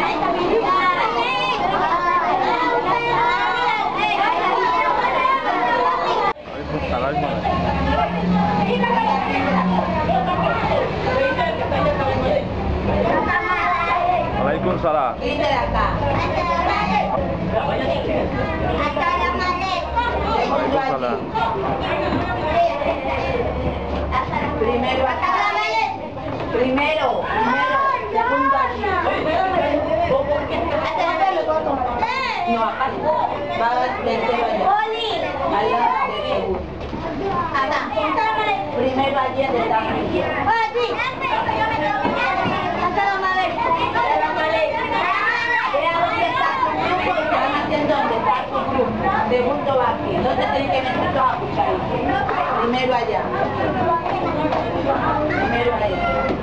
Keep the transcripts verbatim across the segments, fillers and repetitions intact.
Waalaikumsalam. Waalaikumsalam. Primero acá. Primero, primero, segundo aquí. No, acá. Va a tercero allá. Allá de segundo. Acá. Primero allí de tamaño. Segundo va aquí, entonces tienen que meter todos a cuchara. Primero allá. Primero allá.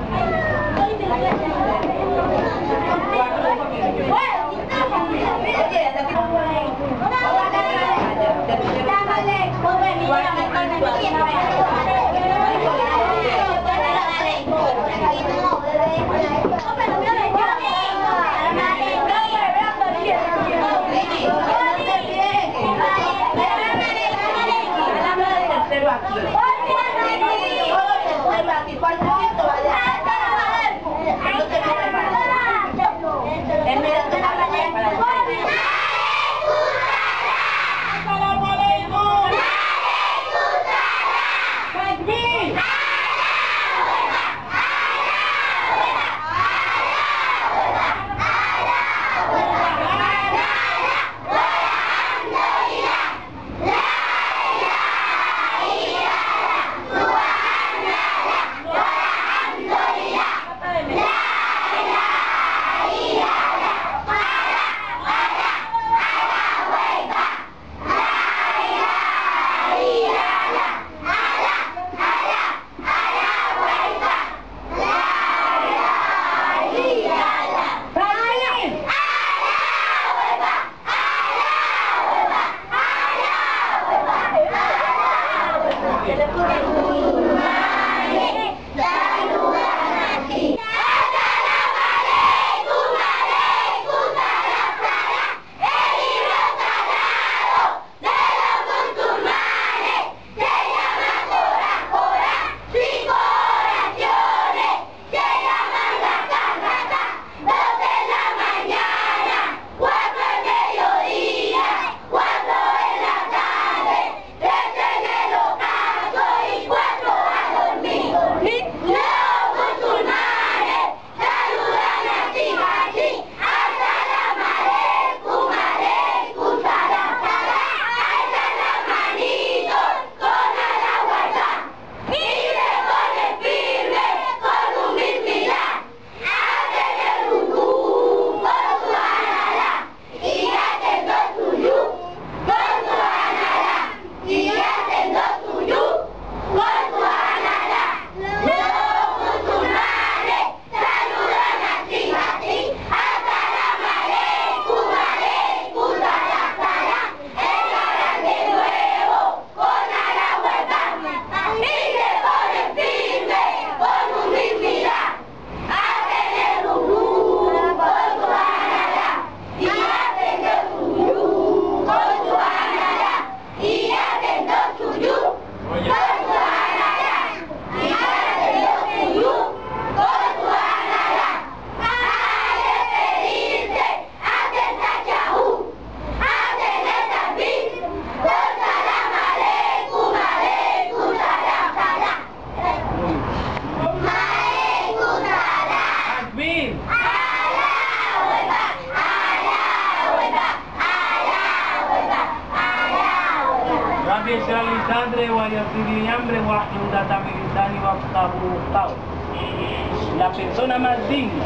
La persona más digna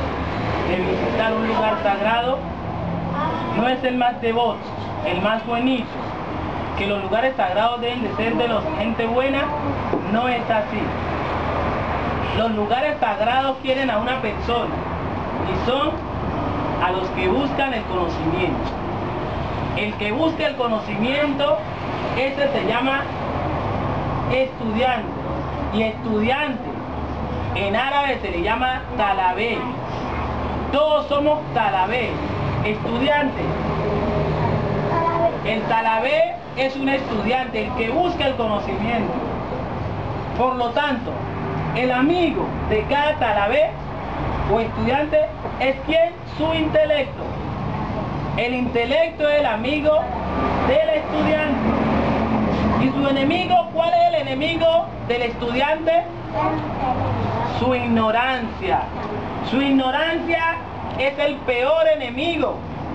de visitar un lugar sagrado no es el más devoto, el más buenito, que los lugares sagrados deben de ser de los gente buena, no es así. Los lugares sagrados quieren a una persona y son a los que buscan el conocimiento. El que busca el conocimiento, ese se llama estudiante, y estudiante en árabe se le llama talabé. Todos somos talabé, estudiantes. El talabé es un estudiante, el que busca el conocimiento. Por lo tanto, el amigo de cada talabé o estudiante es quien, su intelecto. El intelecto es el amigo del estudiante. ¿Y su enemigo? ¿Cuál es el enemigo del estudiante? Su ignorancia. Su ignorancia es el peor enemigo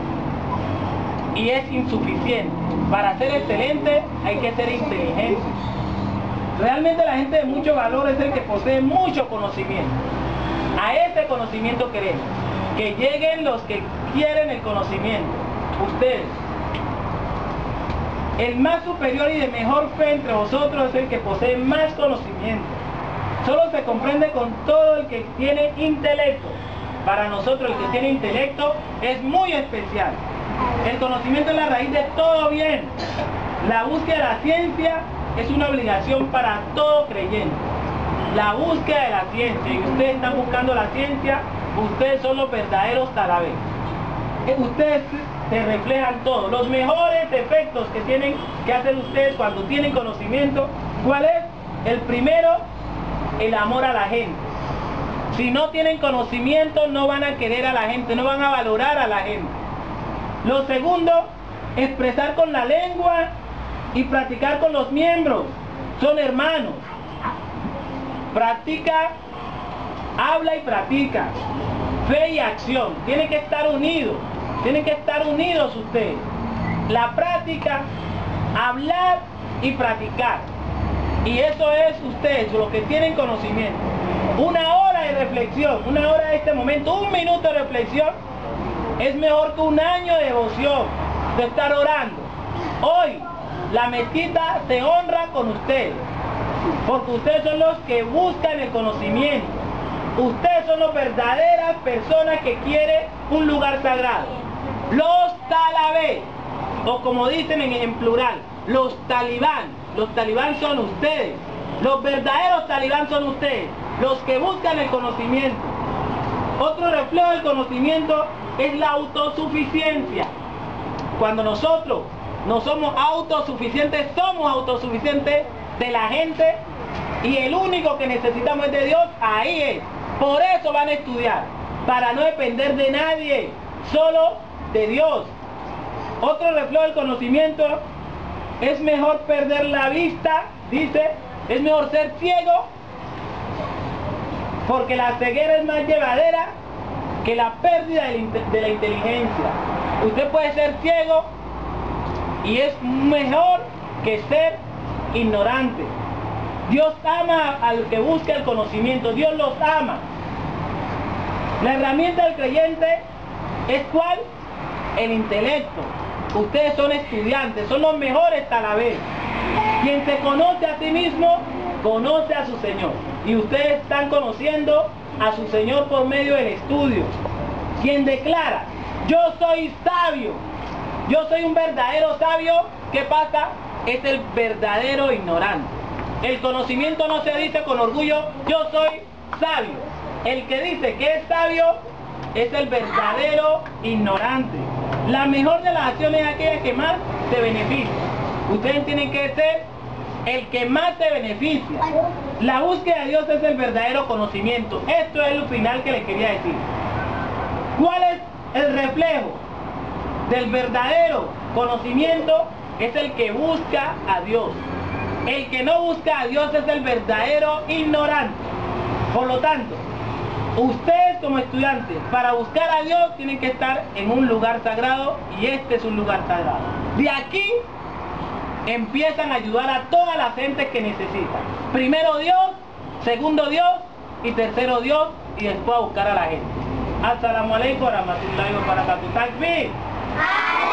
y es insuficiente. Para ser excelente hay que ser inteligente. Realmente la gente de mucho valor es el que posee mucho conocimiento. A ese conocimiento queremos que lleguen los que quieren el conocimiento. Ustedes. El más superior y de mejor fe entre vosotros es el que posee más conocimiento. Solo se comprende con todo el que tiene intelecto. Para nosotros el que tiene intelecto es muy especial. El conocimiento es la raíz de todo bien. La búsqueda de la ciencia es una obligación para todo creyente. La búsqueda de la ciencia, y ustedes están buscando la ciencia, ustedes son los verdaderos talabés. Ustedes se reflejan todos. Los mejores efectos que tienen que hacer ustedes cuando tienen conocimiento, ¿cuál es? El primero, el amor a la gente. Si no tienen conocimiento, no van a querer a la gente, no van a valorar a la gente. Lo segundo, expresar con la lengua y practicar con los miembros. Son hermanos. Practica, habla y practica. Fe y acción. Tienen que estar unidos. Tienen que estar unidos ustedes. La práctica, hablar y practicar. Y eso es ustedes, los que tienen conocimiento. Una hora de reflexión, una hora de este momento, un minuto de reflexión, es mejor que un año de devoción, de estar orando. Hoy, la mezquita se honra con ustedes, porque ustedes son los que buscan el conocimiento. Ustedes son las verdaderas personas que quieren un lugar sagrado. Los talabés, o como dicen en, en plural, los talibán. Los talibán son ustedes. Los verdaderos talibán son ustedes, los que buscan el conocimiento. Otro reflejo del conocimiento es la autosuficiencia. Cuando nosotros no somos autosuficientes, somos autosuficientes de la gente y el único que necesitamos es de Dios, ahí es. Por eso van a estudiar, para no depender de nadie, solo de Dios. Otro reflejo del conocimiento es mejor perder la vista, dice, es mejor ser ciego, porque la ceguera es más llevadera que la pérdida de la inteligencia. Usted puede ser ciego y es mejor que ser ignorante. Dios ama al que busca el conocimiento, Dios los ama. La herramienta del creyente es ¿cuál? El intelecto. Ustedes son estudiantes, son los mejores talabés. Quien se conoce a sí mismo, conoce a su Señor. Y ustedes están conociendo a su Señor por medio del estudio. Quien declara, yo soy sabio, yo soy un verdadero sabio, ¿qué pasa? Es el verdadero ignorante. El conocimiento no se dice con orgullo, yo soy sabio. El que dice que es sabio es el verdadero ignorante. La mejor de las acciones es aquella que más te beneficia. Ustedes tienen que ser el que más te beneficia. La búsqueda de Dios es el verdadero conocimiento. Esto es lo final que les quería decir. ¿Cuál es el reflejo del verdadero conocimiento? Es el que busca a Dios. El que no busca a Dios es el verdadero ignorante. Por lo tanto, ustedes como estudiantes, para buscar a Dios, tienen que estar en un lugar sagrado, y este es un lugar sagrado. De aquí empiezan a ayudar a todas las gentes que necesitan. Primero Dios, segundo Dios y tercero Dios, y después a buscar a la gente. Assalamu alaikum warahmatullahi wabarakatuh. Takbir.